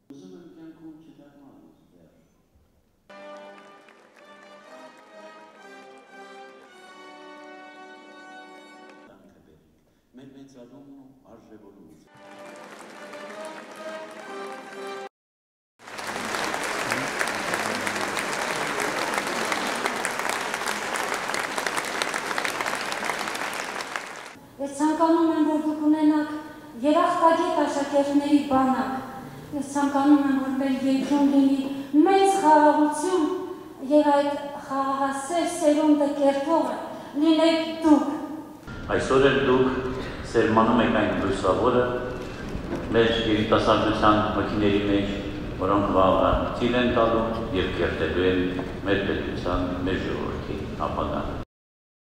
Ուզում եմ կյանքում չդառնալ դեռ։ Մեր մեծանունն ու արժևորումից։ Ես ցանկանում եմ, որ դուք ունենաք երախտագետ աշակերտների բանակ։ Ես ցանկանում եմ, որ մեր երկրում լինի մեծ խաղաղություն եւ այդ խաղաղասեր սերունդը կերտողը լինեք դուք։ Այսօր էլ դուք սերմանում եք այն լույսավորը մեր երիտասարդության հոգիների մեջ, որոնք վաղը ծիլ են տալու եւ կերտելու են մեր պետության, մեր ժողովրդի ապագան։